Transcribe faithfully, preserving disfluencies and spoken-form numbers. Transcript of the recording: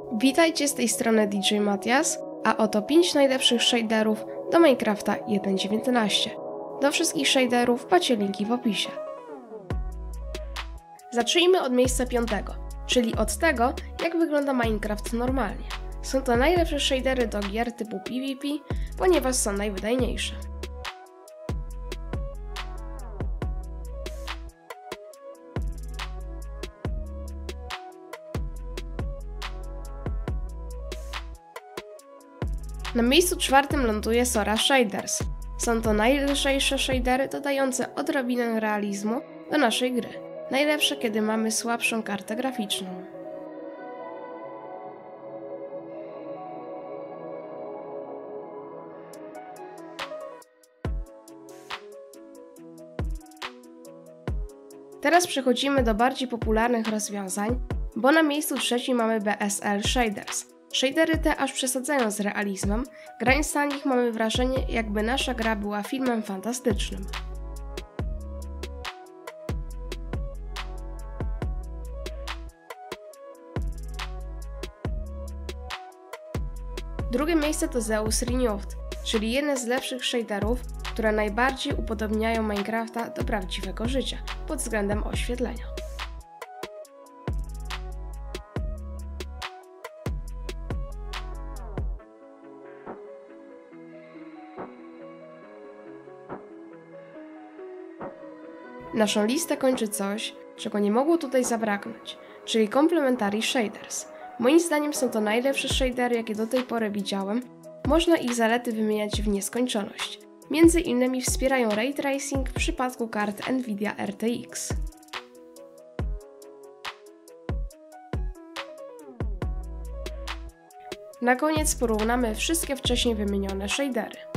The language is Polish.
Witajcie z tej strony D J Matias, a oto pięć najlepszych shaderów do Minecrafta jeden dziewiętnaście. Do wszystkich shaderów macie linki w opisie. Zacznijmy od miejsca piątego, czyli od tego, jak wygląda Minecraft normalnie. Są to najlepsze shadery do gier typu PvP, ponieważ są najwydajniejsze. Na miejscu czwartym ląduje Sora Shaders. Są to najlżejsze shadery dodające odrobinę realizmu do naszej gry. Najlepsze, kiedy mamy słabszą kartę graficzną. Teraz przechodzimy do bardziej popularnych rozwiązań, bo na miejscu trzecim mamy B S L Shaders. Shadery te aż przesadzają z realizmem, grając na nich mamy wrażenie, jakby nasza gra była filmem fantastycznym. Drugie miejsce to Zeus Renewed, czyli jeden z lepszych shaderów, które najbardziej upodobniają Minecrafta do prawdziwego życia pod względem oświetlenia. Naszą listę kończy coś, czego nie mogło tutaj zabraknąć, czyli Complementary Shaders. Moim zdaniem są to najlepsze shadery, jakie do tej pory widziałem. Można ich zalety wymieniać w nieskończoność. Między innymi wspierają Ray Tracing w przypadku kart Nvidia R T X. Na koniec porównamy wszystkie wcześniej wymienione shadery.